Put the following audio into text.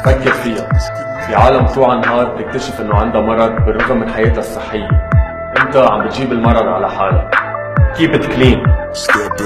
فكر فيها، في عالم طول على النهار بتكتشف انه عندها مرض بالرغم من حياتها الصحية. انت عم بتجيب المرض على حالك. Keep it clean.